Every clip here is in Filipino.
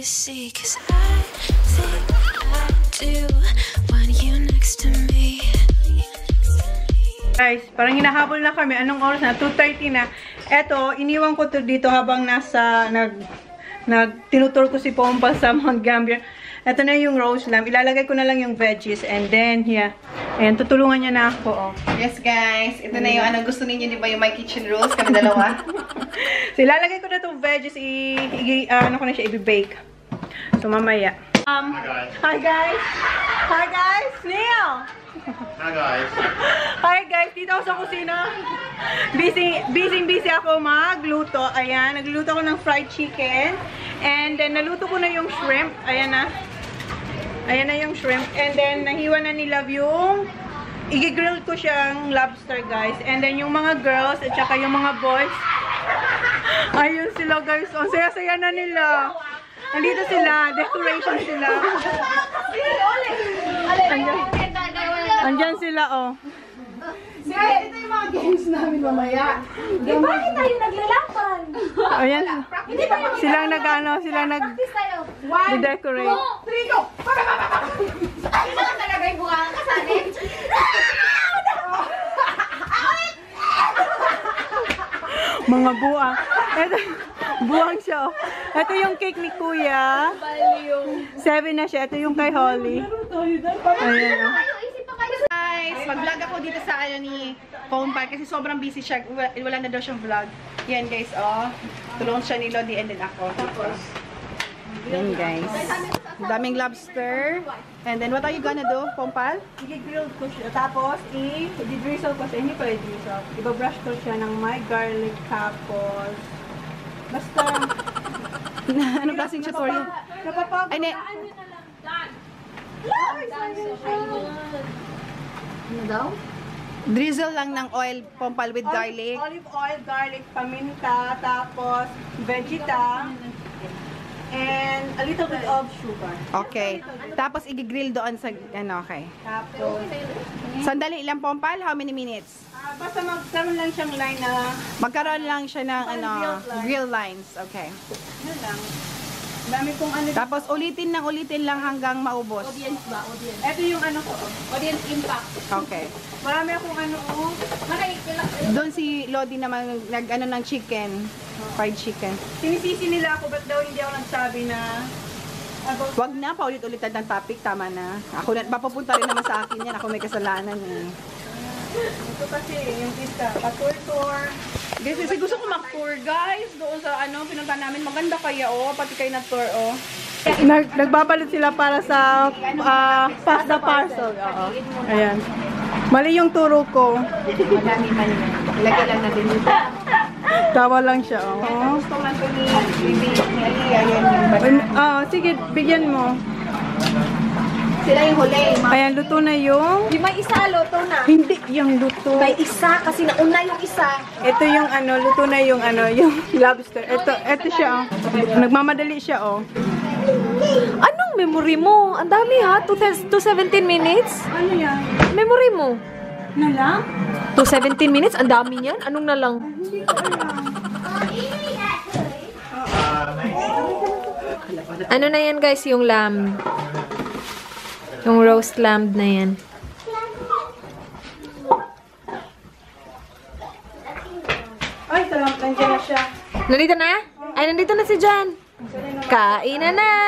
see, 'cause I think I do want you next to me. Guys, parang hinahabol na kami. Anong oras na? 2:30 na. Eto, iniwan ko to dito habang tinutur ko si Pompa sa Mount Gambier. Ito na yung rose lamb. Ilalagay ko na lang yung veggies. And then, yeah. Ayan, tutulungan niya na ako. Oh. Yes, guys. Ito na yung gusto ninyo, di ba? Yung My Kitchen Rules. Kami dalawa. So, ilalagay ko na itong veggies. Ano ko na siya, i-bake. So, mamaya. Hi, guys. Hi, guys. Neil. Hi guys. Hi, guys. Dito ako sa kusina. Busy ako magluto. Ayan, nagluto ko ng fried chicken. And then, naluto ko na yung shrimp. Ayan na. Ayan na yung shrimp. And then, nahiwa na ni Love yung i-grill ko siyang lobster, guys. And then, yung mga girls at saka yung mga boys. Ayun sila, guys. Ang saya-saya na nila. Nandito sila. Decoration sila. Andyan sila, oh. Sige, ito yung mga games namin mamaya. Bakit tayo naglalaban? Ayan. Silang Practice tayo. 1, 2, 3, decorate. go! Ano lang talaga yung bunga ang kasali? Mga buwang. Ito, buwang siya, oh. Ito yung cake ni Kuya. 7 na siya. Ito yung kay Holly. Ayan, oh. Guys, mag-vlog ako dito sa ni Pompa kasi sobrang busy siya. Wala na daw siyang vlog. Yan, guys, oh. Tulungan siya ni Lodi and then ako. Tapos, yan, guys. Daming lobster. And then, what are you gonna do, Pompal? I-grill ko siya. Tapos, i-drizzle ko siya. Hindi pala i-drizzle. I-brush ko siya ng my garlic. Tapos, basta... Anong klaseng tutorial? Napapag... Ay, ne. Ano daw? Drizzle lang ng oil, Pompal, with garlic. Olive oil, garlic, paminta, tapos vegeta, and a little bit of sugar. Okay. Tapos, i-grill doon sa, okay. Tapos, Sandali lang, Pompal. How many minutes? basta magkaroon lang siyang line na, Magkaroon lang siya ng, grill lines. Okay. yun lang. Dami kong ano. Tapos, ulitin lang hanggang maubos. Audience ba? Audience. Ito yung ano ko. Audience impact. Okay. Marami akong ano, oh. Doon si Lodi naman nag-ano ng chicken. Fried chicken. Sinisisi nila ako, ba't daw hindi ako nagsabi na, about, Wag na, paulit-ulitan ng topic. Tama na. Ako na, mapupunta rin naman sa akin yan. Ako may kasalanan eh. ito kasi, yung pista, pa-tour-tour. Guys, kasi gusto ko mag-tour, guys. Doon sa pinunta namin. Maganda kaya, oh. Pati kayo na tour, oh. Nagbabalot sila para sa pass the parcel. Oo. Ayan. Mali yung turo ko. Madami man yun. Ilagay lang natin dito. Tawa lang siya. Oh. Gusto man ito ni Aliyah. Yan yung Sige, bigyan mo. Sila yung huli. Ayan, luto na yung... Di may isa, luto na. Hindi, yung luto. May isa, kasi nauna yung isa. Ito yung luto na yung yung lobster. Ito siya, oh. Nagmamadali siya, oh. Anong memory mo? Ang dami ha, 217 minutes. Ano yan? Memory mo? Na lang? 217 minutes? Ang dami niyan? Anong na lang? Ano na yan guys, yung lamb? Yung roast lamb na yan. Ay, salamat. Nandiyan na siya. Nandito na? Ay, nandito na si Jan. Kain na na!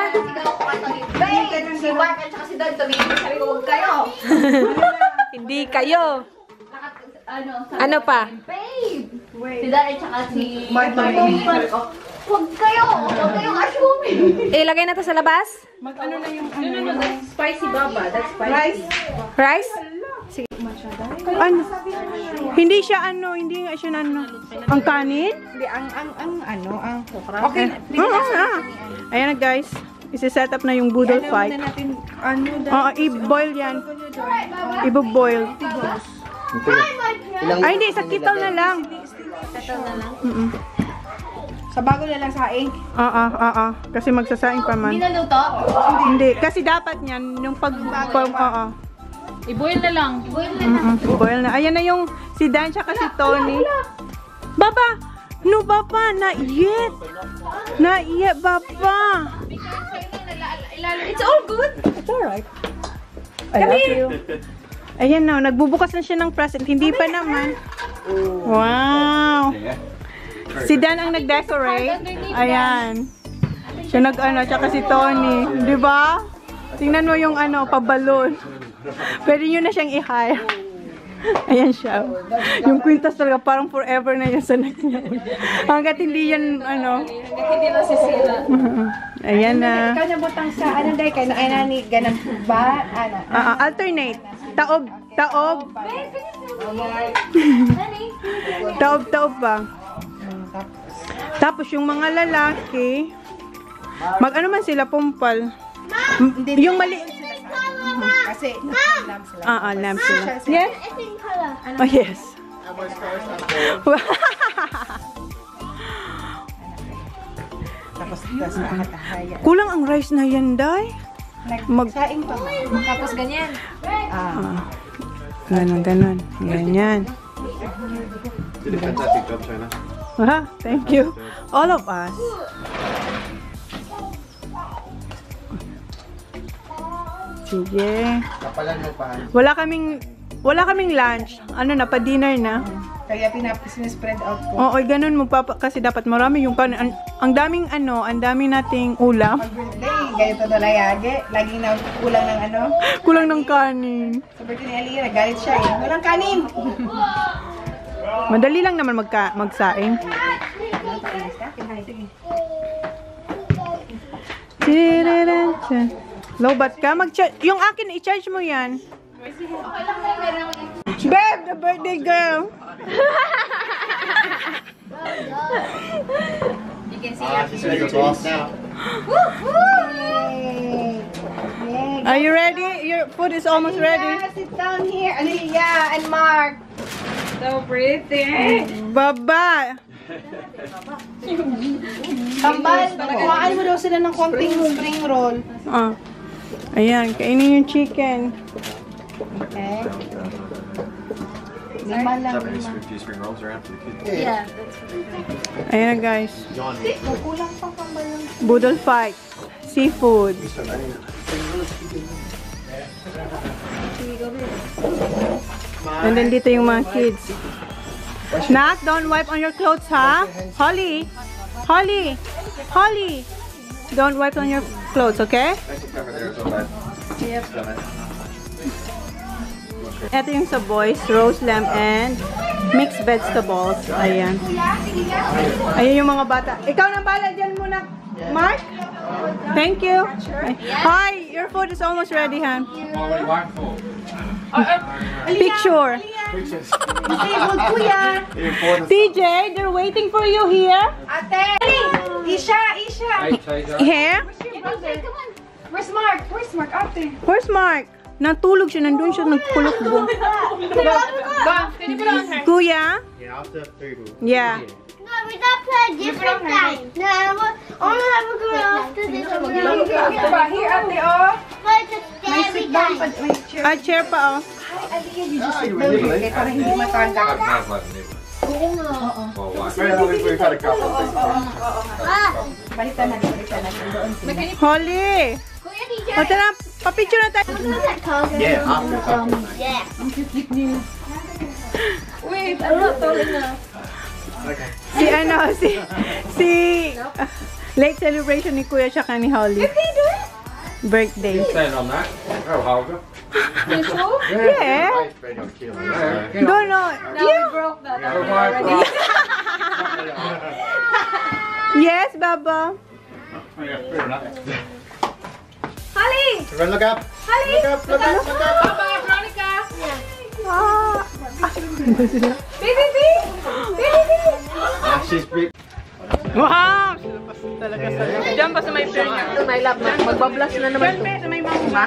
Si Mark at saka si Don tumingin. Sabi ko, huwag kayo. Hindi kayo. Ano pa? Si Don at saka si Mark tumingin. Huwag kayong assuming. Ilagay na to sa labas? Mag-ano na yung Spicy baba. That's spicy. Rice? ano? Hindi siya hindi nga siya ang kanin? Hindi, ang okra. Okay. Ayan na guys. Isi-set up na yung boodle fight. I-boil yan. I-boil. Ay, hindi. Sa kitaw na lang. Sa bago na lang saing. Kasi magsasaing pa man. Hindi naluto? Hindi. Kasi dapat yan, yung I-boil na lang. i-boil na. Ayan na yung si Dan tsaka si Tony. Baba! No, Baba! Not yet! Not yet, Baba! It's all good. It's alright. I love you. Ayan na, nagbubukas na siya ng present. Hindi pa naman. Wow. Si Dan ang nag-decorate. Ayan. Siya nag-ano, tsaka si Tony. Di ba? Tingnan mo yung ano, pabalon. Pwede nyo na siyang i-hire. Ayan siya. Yung kwintas talaga, parang forever na yun sa neck niya. Hanggat hindi yan, ano. Hanggat hindi nasisira. Ayan na. Ikaw nabutang sa, ano dahil kayo, ay nani, ganun ba? Ano? Alternate. Taob. Taob. Taob ba? Tapos yung mga lalaki, mag-ano man sila, pumpal. Yung mali... Kasi, lamp sila. Lamp sila. Yes? Oh, yes. Tapos nakatahaya. Kulang ang rice na yan, Day. Nagsaing pa. Tapos ganyan. Ganon. Ganyan. Did a fantastic job, China. Thank you. All of us. Sige. Kapalan mo pa. Wala kaming lunch. Ano na, pa-dinner na. Kaya sinispread out ko. Oo, ganun kasi dapat marami yung ang daming ang daming nating ulam. Pag-birthday, ganito to layage. Laging na kulang ng ano. Kulang ng kanin. Sa birthday ni Aliyah, nagalit siya eh. Walang kanin! Madali lang naman magsaing. Lobat ka? Yung akin, i-charge mo yan. Babe, the birthday girl. You can see She's the boss now. Are you ready? Your food is almost ready. Sit down here, Aliyah and Mark. so pretty. Baba. Kambal, kuhaan mo daw sila ng konting spring roll. Ayan, kainin yung chicken. Okay. Lima lang. Japanese food, few spring rolls around for the kids. Yeah, that's Ayan guys. John. Kulang pang kambal lang. Boodle fight. Seafood. And then dito yung mga kids. Nat, don't wipe on your clothes, ha? Holly. Holly. Holly. Don't wipe on your clothes, okay? Nice to cover there as well, bud. Yep. Ito yung sa boys, roast lamb and mixed vegetables. Ayan. Ayan yung mga bata. Ikaw na bala dyan muna, Mark. Thank you. Hi, your food is almost ready, Han. Picture. TJ, they're waiting for you here. Ate! Isha! Here? Where's Mark? Where's Mark? Ate! Where's Mark? Natulog siya, nandun siya, nagpulok-bong. Kuya? Yeah, after 3 boo. Yeah. No, we got to play different time. No, I only have a girl after this. Here, ate, oh! Play the scary time. Ah, chair pa, oh. Okay, para hindi matanda. We've had a couple of things. Balitan natin doon sila. Holly! Kuya DJ. O, tara, papicture na tayo. Yeah, after a couple of things. Yeah. Wait, I'm not tall enough. Si late celebration ni Kuya tsaka ni Holly. Birthday. Stand on that. Oh, Holger. You sure? Yeah. I've been on kill. Don't know. Now we broke that already. Yes, Baba. Yeah, fair enough. Holly! Everyone look up. Holly! Look up, look up, look up. Papa, Veronica! Ah. Baby B! Baby B! Ah, she's big. Wow! Talaga sa diyan pa sa may pier niya. My love, magbablush na naman to. Sa may mangga.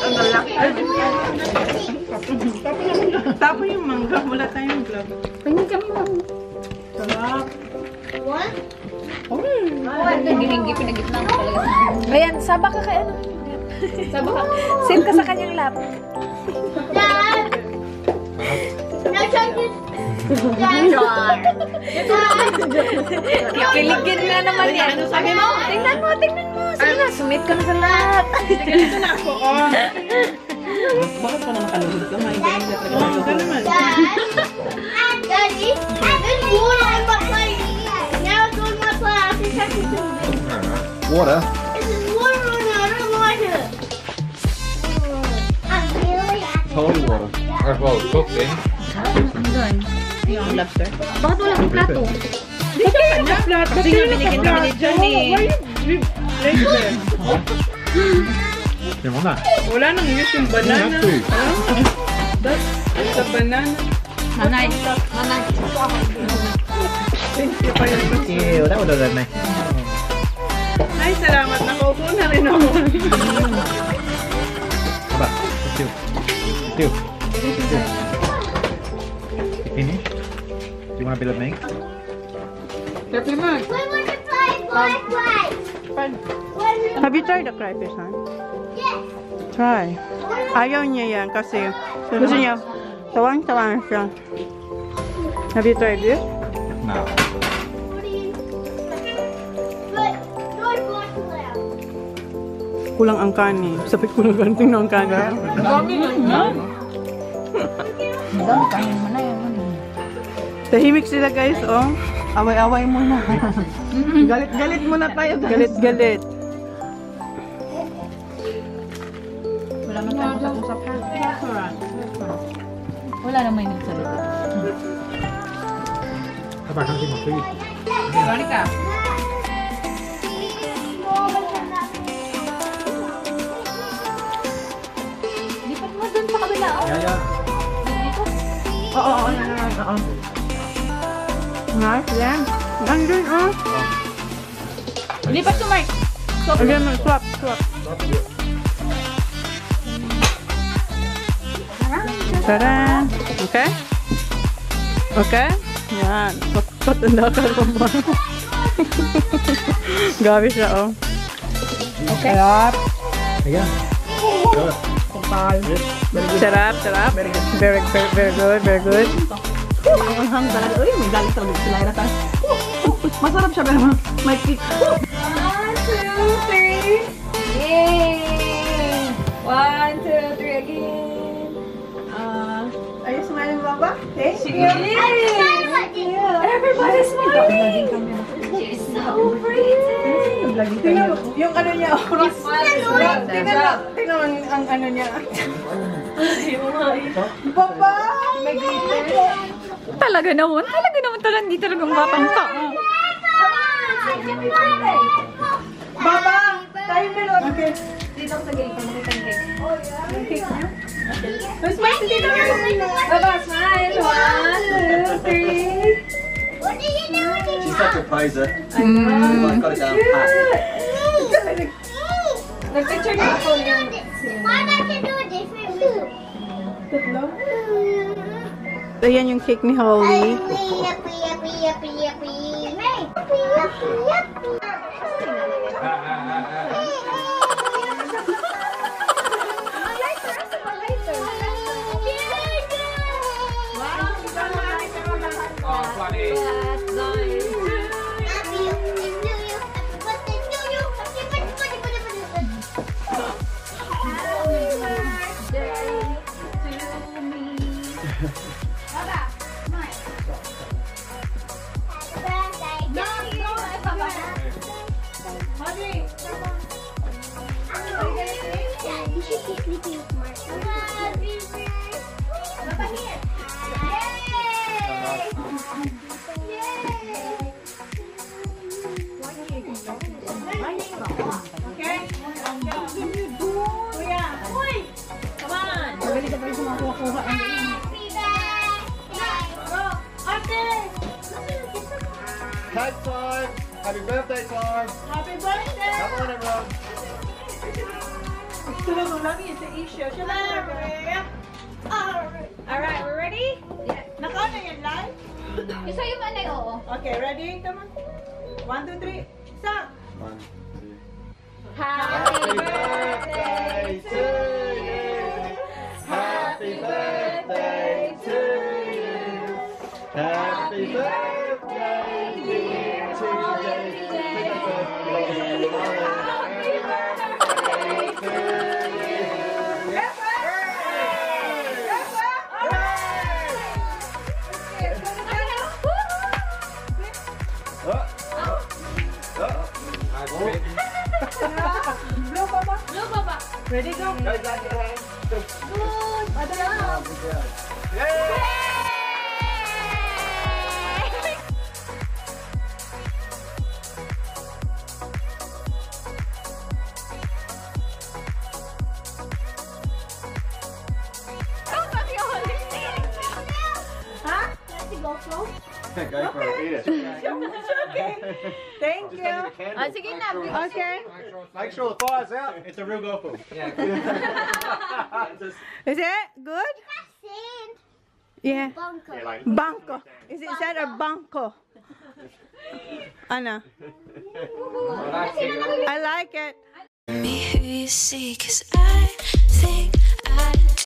Tapo yung mangga. Wala tayong glove. Pingin kami lang. Sarap. What? Nagilinggi, pinagitna ko talaga. Ayan, saba ka kay ano? Saba ka. Sit ka sa kanyang lap. Dad. No, Kikiligin na naman yan. Ano sabi mo? Tingnan mo. Sige na, sumit ka na sa lahat. Ganito na ako, oh. Bakit ka na nakalugod ka? Maintindihan ka talaga. Ito naman. Daddy, there's water in my plate. Now it's on my plate. I think I can do this. Water. This is water on it. I don't like it. I'm really happy. Cold water. Or well, cooked in. Yung lobster. Bakit wala kang plato? Di ka kanya flat. Kasi nga binigyan kami ni John eh. Why you like that? You want that? Wala nang use yung banana. You have That's the banana. Nanay. Thank you pa yun. Ew, that would have been nice. Ay, salamat. Nakaupo na rin ako. Apa? Two. Finish? Do you want a bit of me? Happy man. We want to play flashlight. Have you tried the crayfish, huh? Yes. Try. Ayaw niya yan kasi gusto niya tawang-tawang siya. Have you tried this? No. What do you? But George wants to laugh. Kulang ang kanin. Sabi kulang ganting ng kanin. Tahimik sila guys, oh. Away-away muna. Galit-galit muna tayo. Galit-galit. Wala man tayo usap-usap ha. Wala naman yung salita. How about hunting my food? Veronica. Lipat mo dun sa kabila, oh. Yeah. Oo. Nice, yan. Nandun, oh. Lipat to Mark. Again, swap. Tara. Okay? Okay? Yan. Patanda ka naman. Gabi siya, oh. Okay. Yeah. Sarap. Very good. Ang hang talaga. Uy, may galit talaga sila. Masarap siya pero may kick. 1, 2, 3. Yay! 1, 2, 3 again. Are you smiling, Baba? Thank you. Everybody's smiling. You're so pretty. Tingnan mo, yung ano niya, oh. Tingnan mo. Tingnan mo ang ano niya. Baba! Talaga naman hindi talagang papanta. Baba! Tayo meron. Okay. Dito sa gate, makita ng cake. Mas spicy dito. Baba, smile. 1, 2, 3. What do you do? She's such a poser. I know. I've got it down pat. Nag-picture niya ako yung... Why not you do a different move? Ayan yung cake ni Holly. Cake time! Happy birthday time! Happy birthday! Come on, everyone! Alright, we're ready? Yeah. Naka na yan live? Isa yung manay, oo. Okay, ready? Come on. 1, 2, 3. Stop! 1, 2. Happy birthday to you. Happy birthday to you. Ready, go? Guys, back your hands. Good. Good job. Yay! Let's go slow. Go for it. Eat it. Okay. Thank you. Sige na. Okay. Make sure the fire's out. It's a real GoPro. Is it good? Sand. Yeah. Bunker. Banco. Is that a banco? Anna. I like it. Me who you see, 'cause I think I